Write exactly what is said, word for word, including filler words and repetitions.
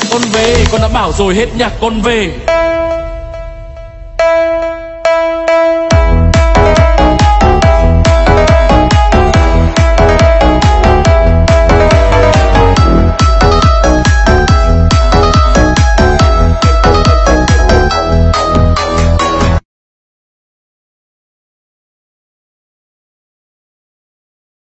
con về, con đã bảo rồi hết nhạc con về.